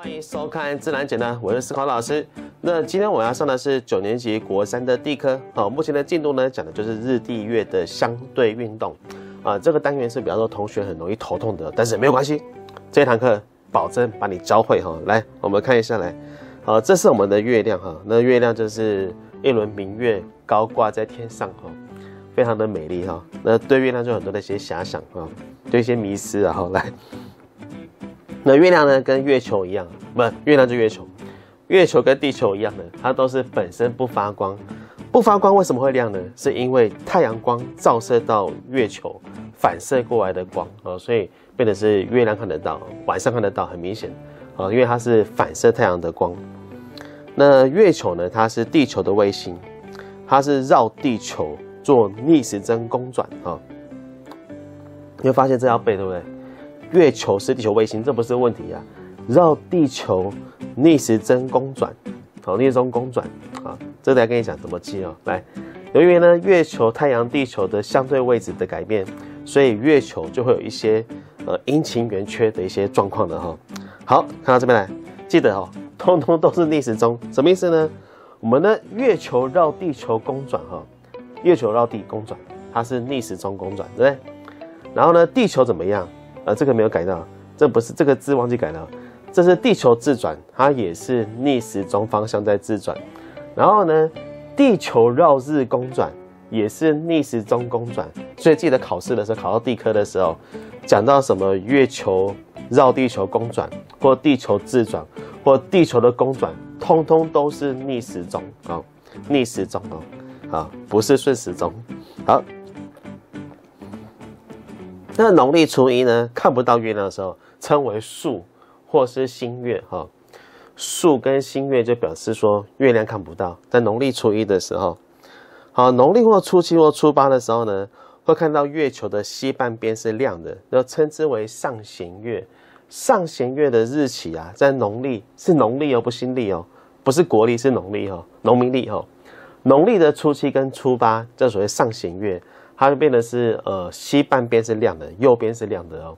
欢迎收看《自然简单》，我是思考老师。那今天我要上的是9年级国3的地科。目前的进度呢，讲的就是日地月的相对运动。这个单元是比较多同学很容易头痛的，但是没有关系，这一堂课保证把你教会哈。来，我们看一下来，这是我们的月亮哈。那月亮就是一轮明月高挂在天上哈，非常的美丽哈。那对月亮就有很多的一些遐想哈，对一些迷思啊哈。来。那月亮呢，跟月球一样，不，月亮就月球，月球跟地球一样的，它都是本身不发光，不发光为什么会亮呢？是因为太阳光照射到月球，反射过来的光所以变得是月亮看得到，晚上看得到，很明显因为它是反射太阳的光。那月球呢，它是地球的卫星，它是绕地球做逆时针公转你会发现这要背，对不对？月球是地球卫星，这不是问题啊。绕地球逆时针公转，逆时针公转这等下跟你讲怎么记来，由于呢月球、太阳、地球的相对位置的改变，所以月球就会有一些阴晴圆缺的一些状况的好，看到这边来，记得通通都是逆时钟，什么意思呢？我们的月球绕地球公转月球绕地公转，它是逆时钟公转，对不对？然后呢，地球怎么样？这个没有改到，这不是这个字忘记改了，这是地球自转，它也是逆时钟方向在自转。然后呢，地球绕日公转也是逆时钟公转。所以记得考试的时候，考到地科的时候，讲到什么月球绕地球公转，或地球自转，或地球的公转，通通都是逆时钟逆时钟不是顺时钟。好。那农历初一呢，看不到月亮的时候，称为宿或是新月宿跟新月就表示说月亮看不到，在农历初一的时候，农历或初七或初八的时候呢，会看到月球的西半边是亮的，就称之为上弦月。上弦月的日期在农历是农历不新历不是国历，是农历农民历农历的初七跟初八叫所谓上弦月。它就变得是西半边是亮的，右边是亮的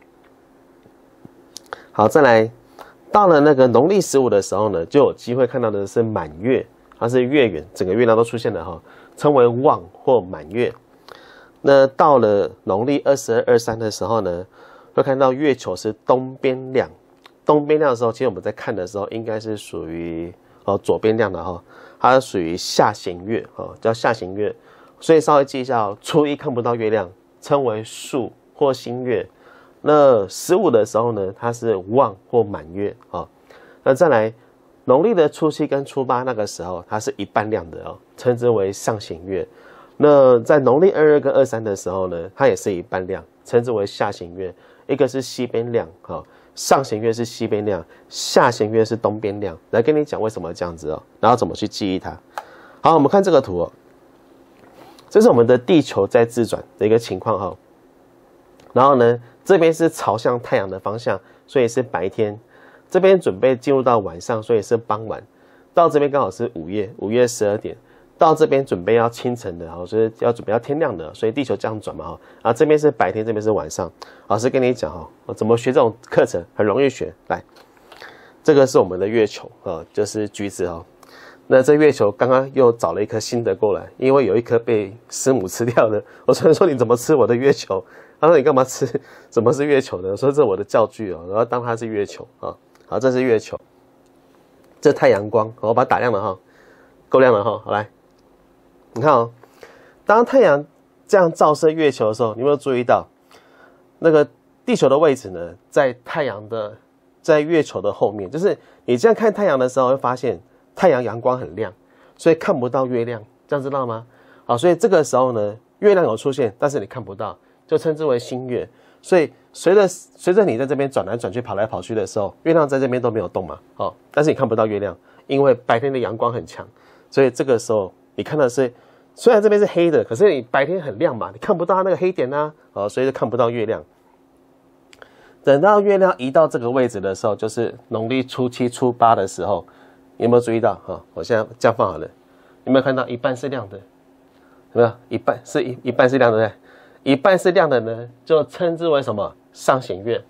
好，再来到了那个农历15的时候呢，就有机会看到的是满月，它是月圆，整个月亮都出现了称为望或满月。那到了农历22、23的时候呢，会看到月球是东边亮，东边亮的时候，其实我们在看的时候应该是属于左边亮的它属于下弦月叫下弦月。所以稍微记一下初一看不到月亮，称为宿或新月。那15的时候呢，它是望或满月那再来农历的初七跟初八那个时候，它是一半亮的称之为上弦月。那在农历22跟23的时候呢，它也是一半亮，称之为下弦月。一个是西边亮上弦月是西边亮，下弦月是东边亮。来跟你讲为什么这样子然后怎么去记忆它。好，我们看这个图这是我们的地球在自转的一个情况然后呢，这边是朝向太阳的方向，所以是白天。这边准备进入到晚上，所以是傍晚。到这边刚好是午夜12点。到这边准备要清晨的所以要准备要天亮的，所以地球这样转嘛这边是白天，这边是晚上。老师跟你讲怎么学这种课程很容易学。来，这个是我们的月球就是橘子那这月球刚刚又找了一颗新的过来，因为有一颗被师母吃掉了。我虽然说你怎么吃我的月球？他说你干嘛吃？怎么是月球呢？我说这是我的教具然后当它是月球好，这是月球，这太阳光我把它打亮了够亮了好来，你看当太阳这样照射月球的时候，你有没有注意到那个地球的位置呢？在月球的后面，就是你这样看太阳的时候，会发现。太阳阳光很亮，所以看不到月亮，这样知道吗？好，所以这个时候呢，月亮有出现，但是你看不到，就称之为新月。所以随着你在这边转来转去、跑来跑去的时候，月亮在这边都没有动嘛，但是你看不到月亮，因为白天的阳光很强，所以这个时候你看的是，虽然这边是黑的，可是你白天很亮嘛，你看不到它那个黑点所以就看不到月亮。等到月亮移到这个位置的时候，就是农历初七、初八的时候。你有没有注意到我现在这样放好了，有没有看到一半是亮的？有没有一半是亮的？对不对？一半是亮的呢，就称之为什么？上弦月。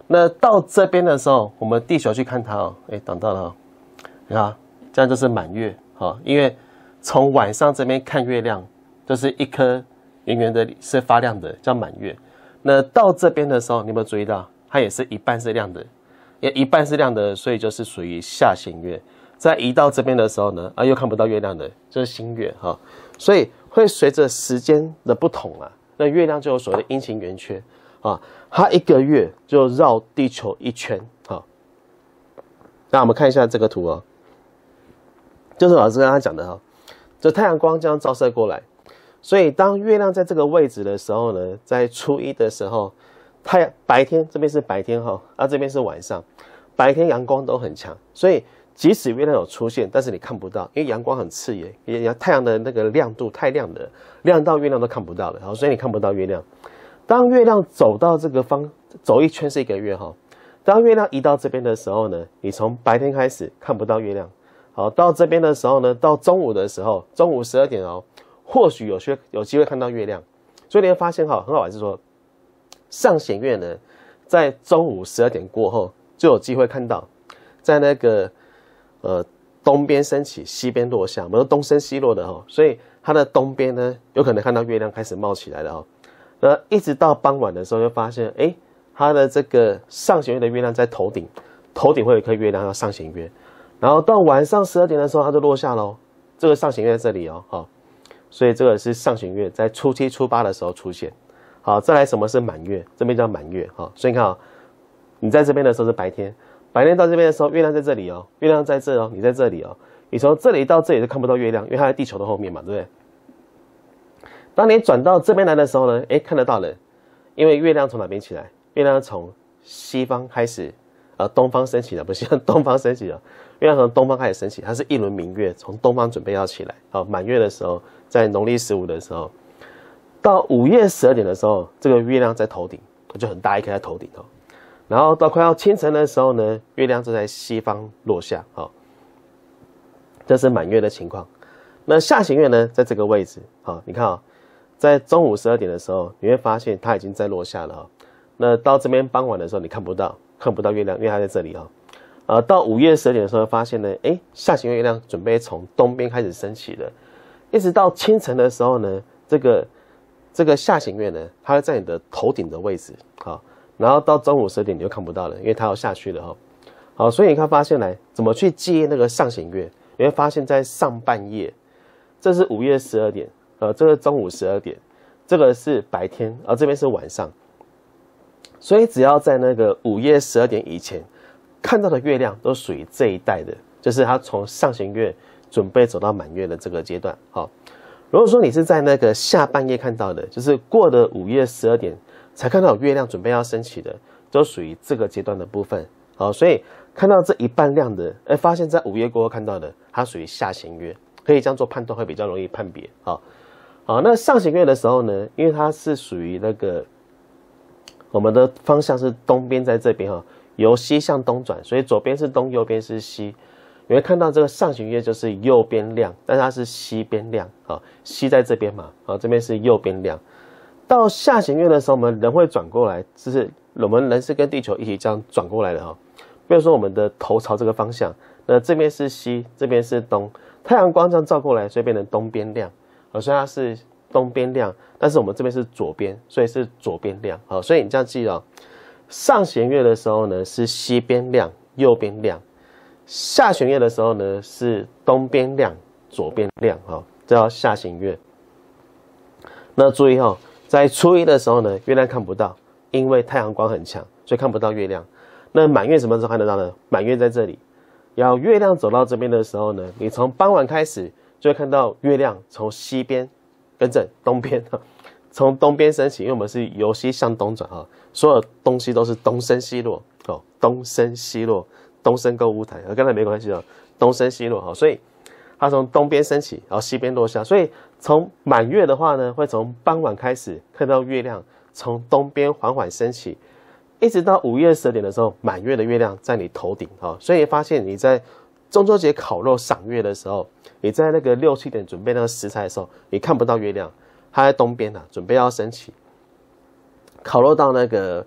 那到这边的时候，我们地球去看它哦，哎，挡到了哦，你看，这样就是满月，好，因为从晚上这边看月亮，就是一颗圆圆的是发亮的，叫满月。那到这边的时候，你有没有注意到，它也是一半是亮的，也一半是亮的，所以就是属于下弦月。再移到这边的时候呢，又看不到月亮的，就是新月哈。所以会随着时间的不同啊，那月亮就有所谓的阴晴圆缺啊，它一个月就绕地球一圈啊。那我们看一下这个图哦，就是老师刚刚讲的哈，就太阳光这样照射过来，所以当月亮在这个位置的时候呢，在初一的时候，白天这边是白天哈，这边是晚上，白天阳光都很强，所以即使月亮有出现，但是你看不到，因为阳光很刺眼，太阳的那个亮度太亮了，亮到月亮都看不到了，所以你看不到月亮。当月亮走到这个走一圈是一个月哈，当月亮移到这边的时候呢，你从白天开始看不到月亮，好，到这边的时候呢，到中午的时候，中午12点哦，或许有机会看到月亮，所以你会发现哈，很好玩是说，上弦月呢，在中午12点过后就有机会看到，在那个东边升起，西边落下，我们说东升西落的哈，所以它的东边呢，有可能看到月亮开始冒起来了哈。一直到傍晚的时候，就发现，它的这个上弦月的月亮在头顶，头顶会有一颗月亮叫上弦月，然后到晚上12点的时候，它就落下喽。这个上弦月在这里哦，好，所以这个是上弦月在初7、初8的时候出现。好，再来什么是满月？这边叫满月，好，所以你看啊，你在这边的时候是白天。白天到这边的时候，月亮在这里哦，月亮在这哦，你在这里哦，你从这里到这里就看不到月亮，因为它在地球的后面嘛，对不对？当你转到这边来的时候呢，看得到了，因为月亮从哪边起来？月亮从西方开始，东方升起了，不是东方升起了，月亮从东方开始升起，它是一轮明月，从东方准备要起来。好，满月的时候，在农历15的时候，到午夜12点的时候，这个月亮在头顶，就很大一颗在头顶哦。然后到快要清晨的时候呢，月亮就在西方落下，好，这是满月的情况。那下弦月呢，在这个位置，好，你看啊，在中午12点的时候，你会发现它已经在落下了哈。那到这边傍晚的时候，你看不到月亮，因为它在这里哈。到午夜12点的时候，发现呢，下弦月亮准备从东边开始升起了，一直到清晨的时候呢，这个下弦月呢，它会在你的头顶的位置，好。然后到中午12点你就看不到了，因为它要下去了哈。好，所以你看发现来怎么去记忆那个上弦月，你会发现在上半夜，这是午夜12点，这个中午12点，这个是白天，这边是晚上。所以只要在那个午夜12点以前看到的月亮，都属于这一带的，就是它从上弦月准备走到满月的这个阶段。好，如果说你是在那个下半夜看到的，就是过了午夜12点。才看到有月亮准备要升起的，都属于这个阶段的部分。好，所以看到这一半亮的，发现在午夜过后看到的，它属于下弦月，可以这样做判断，会比较容易判别。好，那上弦月的时候呢，因为它是属于那个我们的方向是东边在这边哈，由西向东转，所以左边是东，右边是西。你会看到这个上弦月就是右边亮，但是它是西边亮，西在这边嘛，这边是右边亮。到下弦月的时候，我们人会转过来，就是我们人是跟地球一起这样转过来的哈。比如说我们的头朝这个方向，那这边是西，这边是东，太阳光这样照过来，所以变成东边亮，所以它是东边亮，但是我们这边是左边，所以是左边亮。好，所以你这样记哦，上弦月的时候呢是西边亮，右边亮；下弦月的时候呢是东边亮，左边亮。好，这叫下弦月。那注意哈。在初一的时候呢，月亮看不到，因为太阳光很强，所以看不到月亮。那满月什么时候看得到呢？满月在这里，要月亮走到这边的时候呢，你从傍晚开始就会看到月亮从西边，跟着东边，从东边升起，因为我们是由西向东转哈，所有东西都是东升西落哦，东升西落，东升购物台，跟它没关系哦，东升西落哈，所以它从东边升起，然后西边落下，所以从满月的话呢，会从傍晚开始看到月亮从东边缓缓升起，一直到午夜12点的时候，满月的月亮在你头顶啊，所以发现你在中秋节烤肉赏月的时候，你在那个6、7点准备那个食材的时候，你看不到月亮，它在东边准备要升起。烤肉到那个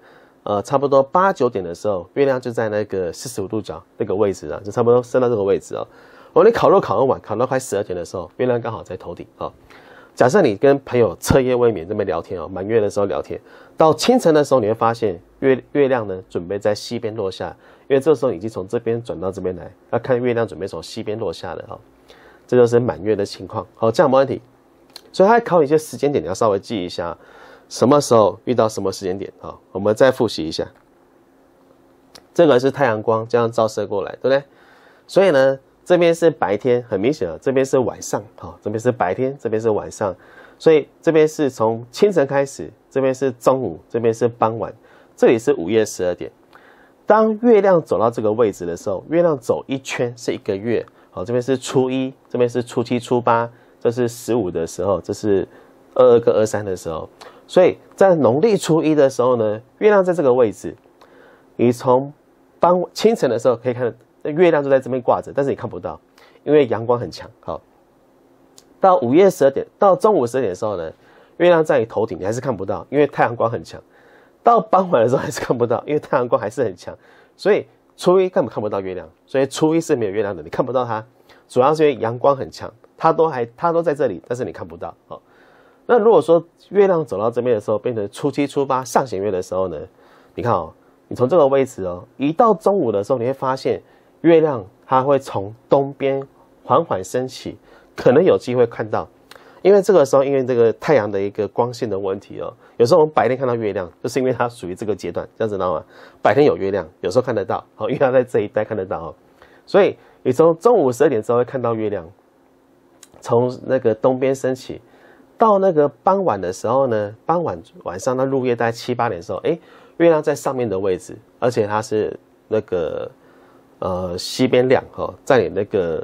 差不多8、9点的时候，月亮就在那个45度角那个位置啊，就差不多升到这个位置哦。你烤肉烤很晚，烤到快12点的时候，月亮刚好在头顶啊。假设你跟朋友彻夜未眠这边聊天哦，满月的时候聊天，到清晨的时候，你会发现月亮呢准备在西边落下，因为这时候已经从这边转到这边来，要看月亮准备从西边落下了哈。这就是满月的情况，好，这样没问题。所以它考你一些时间点，你要稍微记一下，什么时候遇到什么时间点啊？我们再复习一下，这个是太阳光这样照射过来，对不对？所以呢，这边是白天，很明显啊，这边是晚上，这边是白天，这边是晚上，所以这边是从清晨开始，这边是中午，这边是傍晚，这里是午夜12点。当月亮走到这个位置的时候，月亮走一圈是1个月，好，这边是初1，这边是初7、初8，这是15的时候，这是22跟23的时候，所以在农历初1的时候呢，月亮在这个位置，你从清晨的时候可以看到月亮就在这边挂着，但是你看不到，因为阳光很强。好，到午夜12点，到中午12点的时候呢，月亮在你头顶，你还是看不到，因为太阳光很强。到傍晚的时候还是看不到，因为太阳光还是很强，所以初1根本看不到月亮，所以初1是没有月亮的，你看不到它，主要是因为阳光很强，它都在这里，但是你看不到。好，那如果说月亮走到这边的时候，变成初7、初8上弦月的时候呢，你看哦，你从这个位置哦，一到中午的时候，你会发现月亮它会从东边缓缓升起，可能有机会看到。因为这个时候，因为这个太阳的一个光线的问题哦，有时候我们白天看到月亮，就是因为它属于这个阶段，这样知道吗？白天有月亮，有时候看得到，因为它在这一带看得到哦，所以你从中午12点之后会看到月亮从那个东边升起，到那个傍晚的时候呢，晚上到入夜大概7、8点的时候，月亮在上面的位置，而且它是那个西边亮哈，在你那个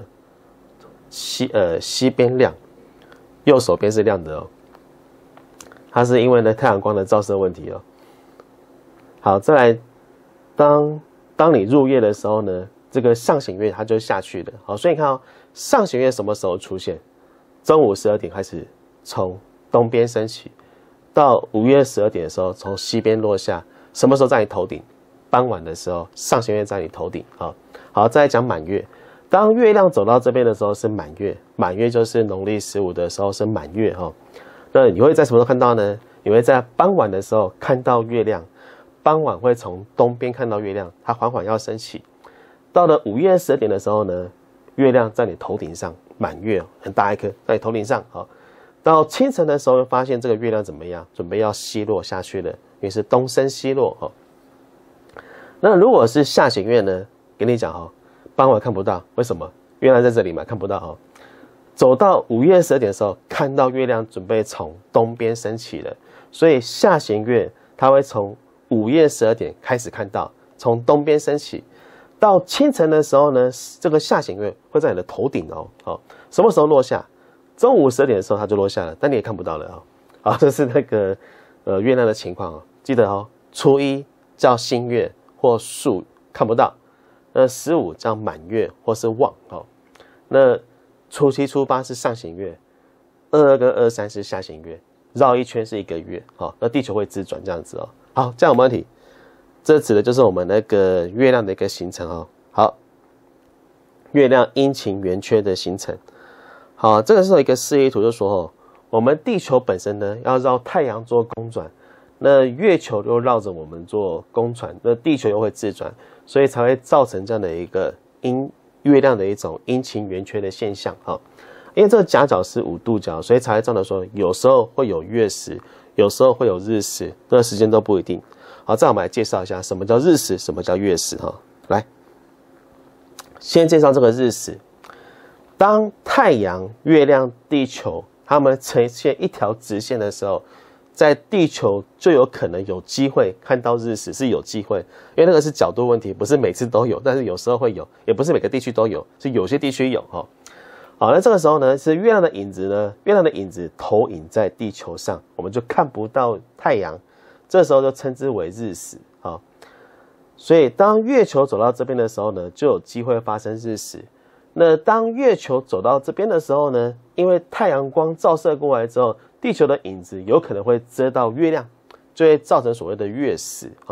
西边亮。右手边是亮的哦，它是因为呢太阳光的照射问题哦。好，再来，当你入夜的时候呢，这个上弦月它就下去了。好，所以你看哦，上弦月什么时候出现？中午12点开始从东边升起，到午夜12点的时候从西边落下。什么时候在你头顶？傍晚的时候，上弦月在你头顶。好，再来讲满月。当月亮走到这边的时候是满月，满月就是农历15的时候是满月哈。那你会在什么时候看到呢？你会在傍晚的时候看到月亮，傍晚会从东边看到月亮，它缓缓要升起。到了午夜12点的时候呢，月亮在你头顶上，满月很大一颗在你头顶上。好，到清晨的时候发现这个月亮怎么样？准备要西落下去了，因为是东升西落哈。那如果是下弦月呢？跟你讲哈。傍晚看不到，为什么？月亮在这里嘛，看不到哦。走到午夜12点的时候，看到月亮准备从东边升起了，所以下弦月它会从午夜12点开始看到，从东边升起，到清晨的时候呢，这个下弦月会在你的头顶哦。好，什么时候落下？中午12点的时候它就落下了，但你也看不到了哦。好，这是那个月亮的情况哦。记得哦，初1叫新月或数，看不到。15叫满月或是望哦，那初7、初8是上弦月，22跟23是下弦月，绕一圈是1个月，好，那地球会自转这样子哦。好，这样有问题，这指的就是我们那个月亮的一个形成哦。好，月亮阴晴圆缺的形成。好，这个是有一个示意图，就说哦，我们地球本身呢要绕太阳做公转。那月球又绕着我们做公转，那地球又会自转，所以才会造成这样的一个月亮的一种阴晴圆缺的现象哈。因为这个夹角是5度角，所以才会这样的说，有时候会有月食，有时候会有日食，那时间都不一定。好，再我们来介绍一下什么叫日食，什么叫月食哈。来，先介绍这个日食。当太阳、月亮、地球它们呈现一条直线的时候，在地球就有可能有机会看到日食，是有机会，因为那个是角度问题，不是每次都有，但是有时候会有，也不是每个地区都有，是有些地区有哈。好，那这个时候呢，是月亮的影子呢，月亮的影子投影在地球上，我们就看不到太阳，这时候就称之为日食啊。所以当月球走到这边的时候呢，就有机会发生日食。那当月球走到这边的时候呢，因为太阳光照射过来之后，地球的影子有可能会遮到月亮，就会造成所谓的月食啊。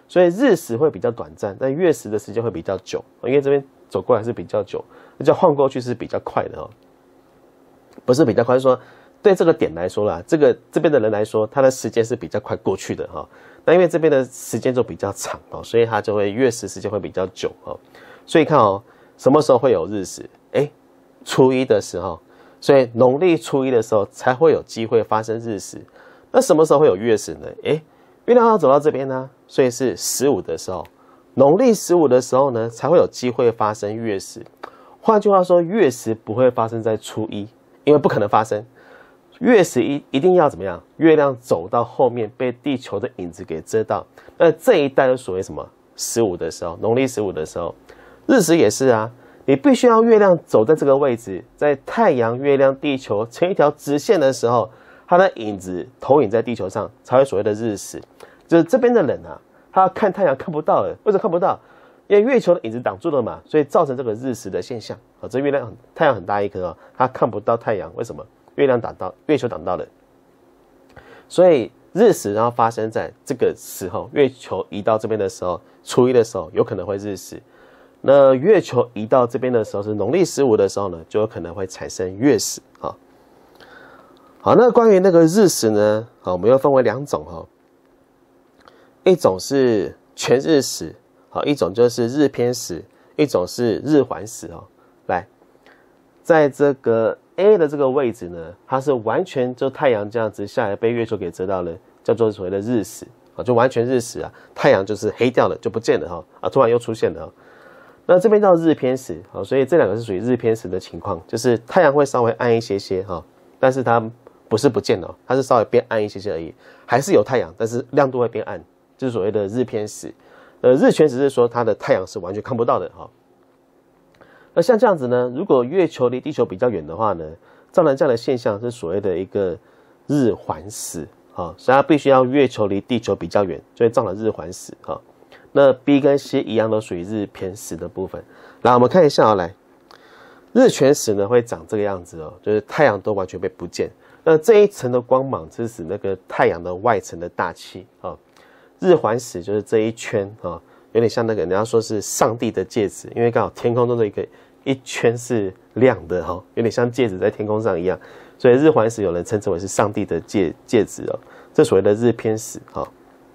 所以日食会比较短暂，但月食的时间会比较久，因为这边走过来是比较久，那叫晃过去是比较快的哦，不是比较快，是说对这个点来说啦，这边的人来说，他的时间是比较快过去的哈。那因为这边的时间就比较长哦，所以它就会月食时间会比较久哦。所以看哦，什么时候会有日食？初一的时候，所以农历初一的时候才会有机会发生日食。那什么时候会有月食呢？月亮要走到这边呢，所以是15的时候，农历15的时候呢，才会有机会发生月食。换句话说，月食不会发生在初一，因为不可能发生。月食一定要怎么样？月亮走到后面被地球的影子给遮到，那这一带就所谓什么15的时候，农历15的时候，日食也是啊。你必须要月亮走在这个位置，在太阳、月亮、地球成一条直线的时候，它的影子投影在地球上，才会所谓的日食。就是这边的人啊，他要看太阳看不到了，为什么看不到？因为月球的影子挡住了嘛，所以造成这个日食的现象。这太阳很大一颗哦，它看不到太阳，为什么？月球挡到了，所以日食然后发生在这个时候，月球移到这边的时候，初一的时候有可能会日食。那月球移到这边的时候是农历15的时候呢，就有可能会产生月食啊。好，那关于那个日食呢，我们又分为2种哈，一种是全日食，好，一种就是日偏食，一种是日环食哦。来，在这个 A 的这个位置呢，它是完全就太阳这样子下来被月球给遮到了，叫做所谓的日食啊，就完全日食啊，太阳就是黑掉了，就不见了哈，突然又出现了。那这边叫日偏食，所以这2个是属于日偏食的情况，就是太阳会稍微暗一些些哈，但是它不是不见了，它是稍微变暗一些些而已，还是有太阳，但是亮度会变暗，就是所谓的日偏食。日全食是说它的太阳是完全看不到的哈。那像这样子呢，如果月球离地球比较远的话呢，造成这样的现象是所谓的一个日环食啊，所以它必须要月球离地球比较远，就会造成日环食哈。那 B 跟 C 一样都属于日偏食的部分。来，我们看一下来，日全食呢会长这个样子哦，就是太阳都完全被不见。那这一层的光芒是指那个太阳的外层的大气啊。日环食就是这一圈啊，有点像那个人家说是上帝的戒指，因为刚好天空中的一圈是亮的哈，有点像戒指在天空上一样，所以日环食有人称之为是上帝的戒指哦，这所谓的日偏食哈。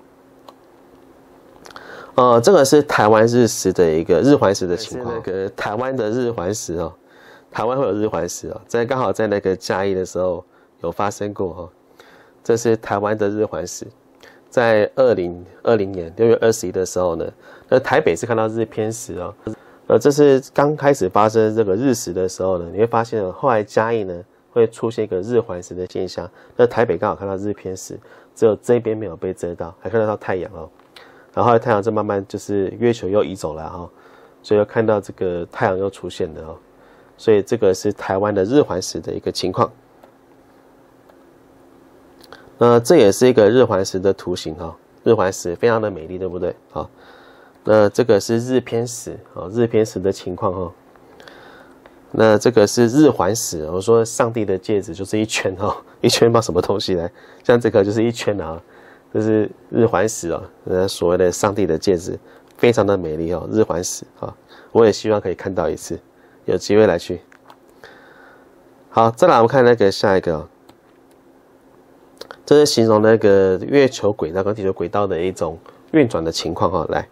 这个是台湾日食的一个日环食的情况。那个台湾的日环食哦，台湾会有日环食哦，刚好在那个嘉义的时候有发生过哈。这是台湾的日环食，在2020年6月21的时候呢，那台北是看到日偏食哦。这是刚开始发生这个日食的时候呢，你会发现后来嘉义呢会出现一个日环食的现象。那台北刚好看到日偏食，只有这边没有被遮到，还看得到太阳哦。然后太阳就慢慢就是月球又移走了哈，所以又看到这个太阳又出现了哦，所以这个是台湾的日环食的一个情况。这也是一个日环食的图形哈，日环食非常的美丽，对不对？好，那这个是日偏食啊，日偏食的情况哈。那这个是日环食，我说上帝的戒指就是一圈哈，一圈把什么东西来，像这个就是一圈啊。这是日环食哦，所谓的上帝的戒指，非常的美丽哦，日环食啊，我也希望可以看到一次，有机会来去。好，再来我们看那个下一个哦，这是形容那个月球轨道跟地球轨道的一种运转的情况哈，来，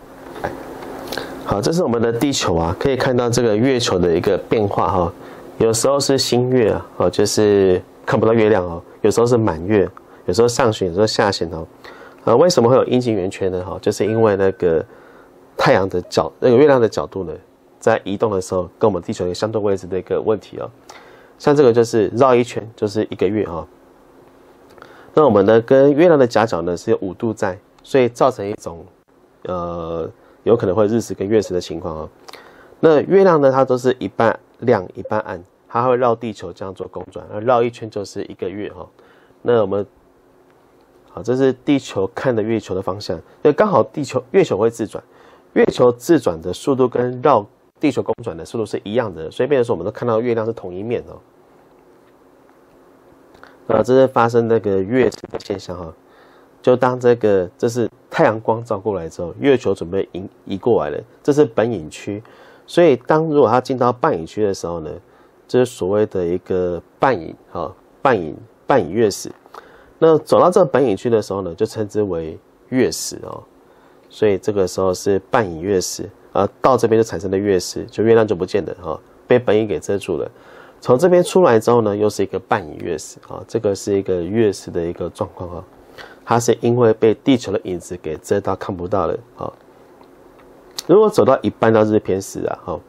好，这是我们的地球啊，可以看到这个月球的一个变化哈，有时候是新月啊，就是看不到月亮哦，有时候是满月。有时候上旋，有时候下旋哦。为什么会有阴晴圆缺呢？就是因为那个太阳的那个月亮的角度呢，在移动的时候，跟我们地球一个相对位置的一个问题哦。像这个就是绕一圈就是1个月哈。那我们呢跟月亮的夹角呢是有5度在，所以造成一种有可能会日食跟月食的情况哦。那月亮呢它都是一半亮一半暗，它会绕地球这样做公转，绕一圈就是1个月哈。那我们好，这是地球看的月球的方向，因为刚好月球会自转，月球自转的速度跟绕地球公转的速度是一样的，所以变成说我们都看到月亮是同一面哦。这是发生那个月食的现象哈， 就当这是太阳光照过来之后，月球准备移过来了，这是本影区。所以如果它进到半影区的时候呢，这是所谓的一个半影半影月食。那走到这个本影区的时候呢，就称之为月食哦。所以这个时候是半影月食到这边就产生了月食，就月亮就不见了被本影给遮住了。从这边出来之后呢，又是一个半影月食这个是一个月食的一个状况它是因为被地球的影子给遮到看不到了如果走到一半到日偏食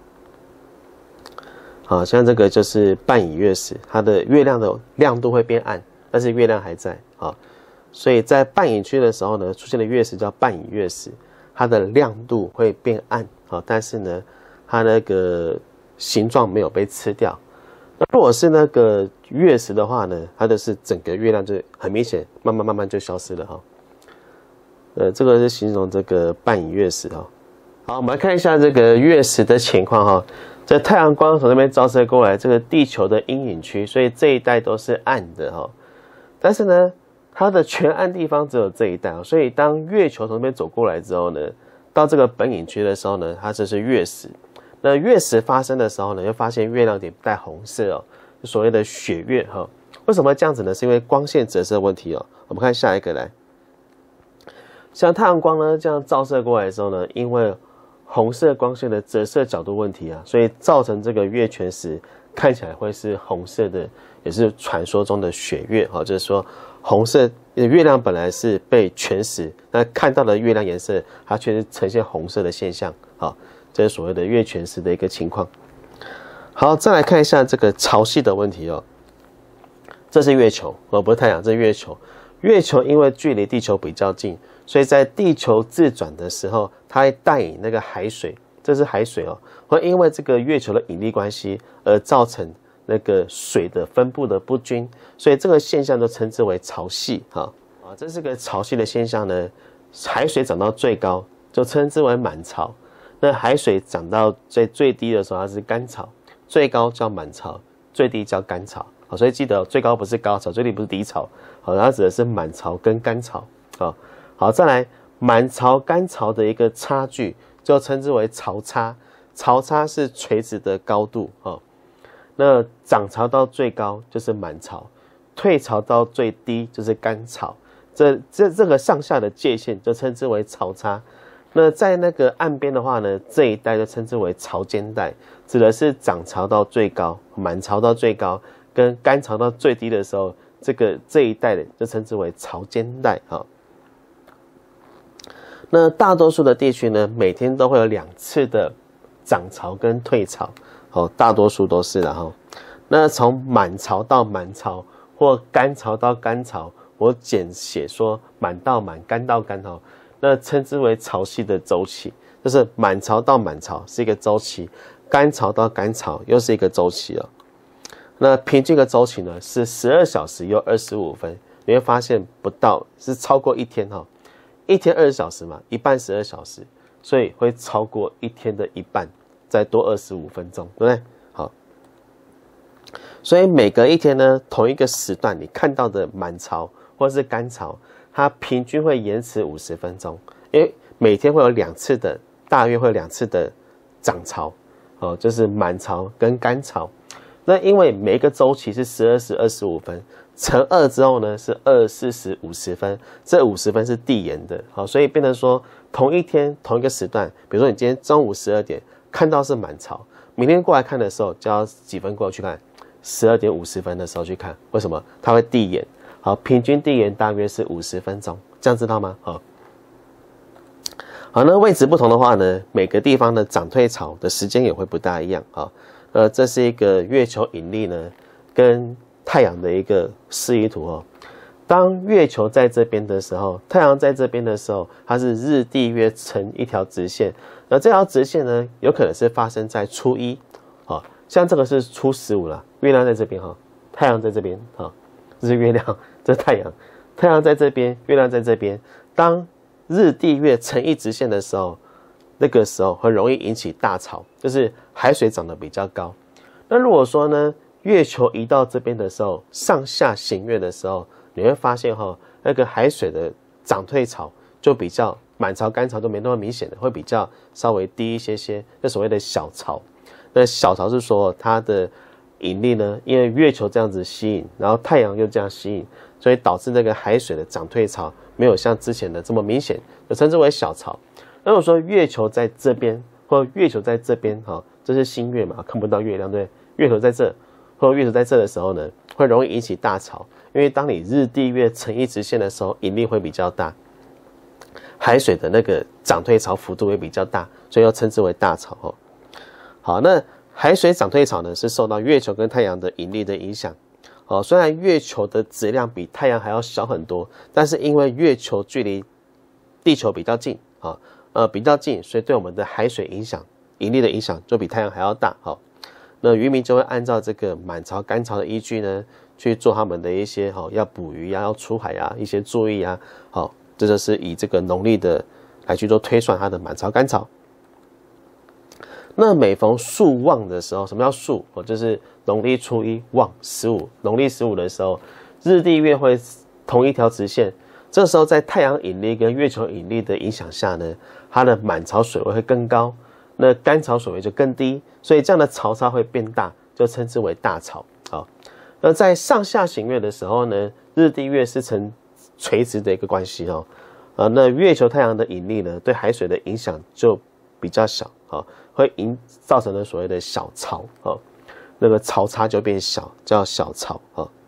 像这个就是半影月食，它的月亮的亮度会变暗，但是月亮还在所以在半影区的时候呢，出现的月食叫半影月食，它的亮度会变暗但是呢，它那个形状没有被吃掉。那如果是那个月食的话呢，它就是整个月亮就很明显，慢慢就消失了这个是形容这个半影月食好，我们来看一下这个月食的情况这太阳光从那边照射过来，这个地球的阴影区，所以这一带都是暗的但是呢，它的全暗地方只有这一带所以当月球从那边走过来之后呢，到这个本影区的时候呢，它就是月食。那月食发生的时候呢，又发现月亮点带红色所谓的血月为什么这样子呢？是因为光线折射问题我们看下一个来，像太阳光呢这样照射过来的时候呢，因为红色光线的折射角度问题所以造成这个月全食看起来会是红色的，也是传说中的血月就是说红色月亮本来是被全食，那看到的月亮颜色它却是呈现红色的现象这是所谓的月全食的一个情况。好，再来看一下这个潮汐的问题这是月球不是太阳，这是月球。月球因为距离地球比较近，所以在地球自转的时候，它会带引那个海水，这是海水会因为这个月球的引力关系而造成那个水的分布的不均，所以这个现象就称之为潮汐这是个潮汐的现象呢。海水涨到最高就称之为满潮，那海水涨到最低的时候它是干潮，最高叫满潮，最低叫干潮所以记得最高不是高潮，最低不是低潮它指的是满潮跟干潮好，再来满潮干潮的一个差距就称之为潮差，潮差是垂直的高度那涨潮到最高就是满潮，退潮到最低就是干潮，这个上下的界限就称之为潮差。那在那个岸边的话呢，这一带就称之为潮间带，指的是涨潮到最高，满潮到最高，跟干潮到最低的时候，这一带的就称之为潮间带那大多数的地区呢，每天都会有2次的涨潮跟退潮大多数都是那从满潮到满潮或干潮到干潮，我简写说满到满，干到干那称之为潮汐的周期，就是满潮到满潮是一个周期，干潮到干潮又是一个周期那平均的周期呢是12小时又25分，你会发现不到，是超过一天一天20小时嘛，一半12小时，所以会超过一天的一半，再多25分钟，对不对？好，所以每隔一天呢，同一个时段你看到的满潮或是干潮，它平均会延迟50分钟，因为每天会有大约会有2次的涨潮就是满潮跟干潮。那因为每一个周期是12时25分，乘2之后呢是24时50分，这50分是递延的所以变成说同一天同一个时段，比如说你今天中午12点看到是满潮，明天过来看的时候就要几分过去看，12点50分的时候去看，为什么？它会递延。好，平均递延大约是50分钟，这样知道吗？好，那位置不同的话呢，每个地方的涨退潮的时间也会不大一样这是一个月球引力呢跟太阳的一个示意图当月球在这边的时候，太阳在这边的时候，它是日地月成一条直线。那这条直线呢，有可能是发生在初一像这个是初15了，月亮在这边太阳在这边这是月亮，这是太阳，太阳在这边，月亮在这边。当日地月成一直线的时候，那个时候很容易引起大潮，就是海水涨得比较高。那如果说呢，月球移到这边的时候，上下行月的时候，你会发现那个海水的涨退潮就比较满潮干潮都没那么明显的，会比较稍微低一些些，那所谓的小潮。那小潮是说它的引力呢，因为月球这样子吸引，然后太阳又这样吸引，所以导致那个海水的涨退潮没有像之前的这么明显，就称之为小潮。那我说月球在这边，或月球在这边，这是新月嘛，看不到月亮，对，月球在这，或月球在这的时候呢，会容易引起大潮，因为当你日地月成一直线的时候，引力会比较大。海水的那个涨退潮幅度也比较大，所以要称之为大潮哦。好，那海水涨退潮呢，是受到月球跟太阳的引力的影响。虽然月球的质量比太阳还要小很多，但是因为月球距离地球比较近比较近，所以对我们的海水影响、引力的影响就比太阳还要大。那渔民就会按照这个满潮、干潮的依据呢，去做他们的一些要捕鱼啊、要出海啊一些注意啊。这就是以这个农历的来去做推算它的满潮干潮。那每逢朔望的时候，什么叫朔？就是农历初一望15，农历15的时候，日地月会同一条直线。这时候在太阳引力跟月球引力的影响下呢，它的满潮水位会更高，那干潮水位就更低，所以这样的潮差会变大，就称之为大潮。那在上下行月的时候呢，日地月是呈垂直的一个关系那月球太阳的引力呢，对海水的影响就比较小会造成了所谓的小潮那个潮差就变小，叫小潮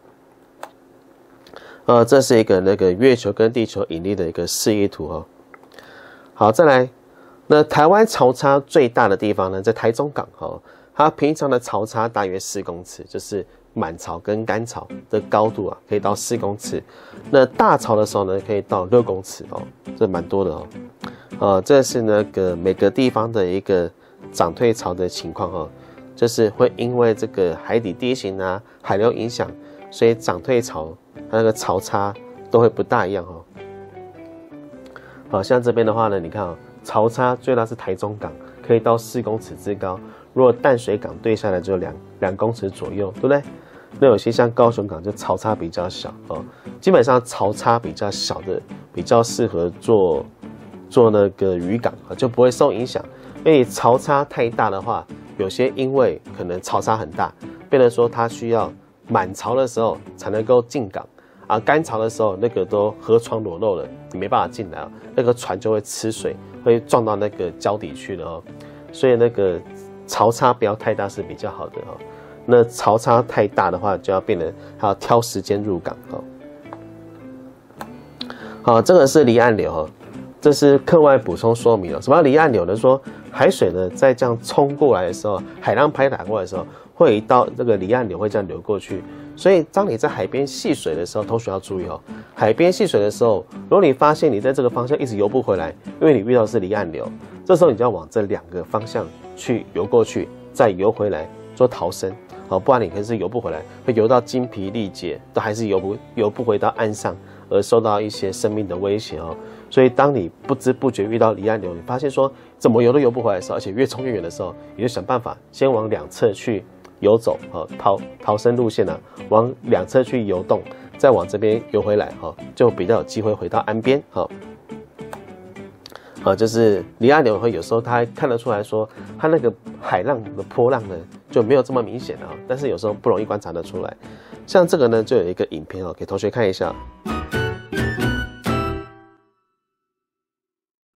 这是一个那个月球跟地球引力的一个示意图好，再来，那台湾潮差最大的地方呢，在台中港它平常的潮差大约4公尺，就是满潮跟干潮的高度可以到4公尺。那大潮的时候呢，可以到6公尺这蛮多的这是那个每个地方的一个涨退潮的情况就是会因为这个海底地形啊、海流影响，所以涨退潮它那个潮差都会不大一样像这边的话呢，你看潮差最大是台中港，可以到4公尺之高。如果淡水港对下来就2公尺左右，对不对？那有些像高雄港就潮差比较小基本上潮差比较小的比较适合做那个渔港就不会受影响。因为潮差太大的话，有些因为可能潮差很大，变成说它需要满潮的时候才能够进港干潮的时候那个都河床裸露了，你没办法进来那个船就会吃水，会撞到那个礁底去了所以那个潮差不要太大是比较好的那潮差太大的话，就要变得还要挑时间入港好，这个是离岸流这是课外补充说明什么叫离岸流呢？说海水呢在这样冲过来的时候，海浪拍打过来的时候，会有一道这个离岸流会这样流过去。所以当你在海边戏水的时候，同学要注意海边戏水的时候，如果你发现你在这个方向一直游不回来，因为你遇到的是离岸流，这时候你就要往这2个方向去游过去，再游回来做逃生不然你可能是游不回来，会游到精疲力竭，都还是游不回到岸上，而受到一些生命的威胁所以当你不知不觉遇到离岸流，你发现说怎么游都游不回来的时候，而且越冲越远的时候，你就想办法先往2侧去游走逃生路线往2侧去游动，再往这边游回来就比较有机会回到岸边就是离岸流会有时候它看得出来说它那个海浪的波浪呢就没有这么明显但是有时候不容易观察得出来。像这个呢就有一个影片给同学看一下。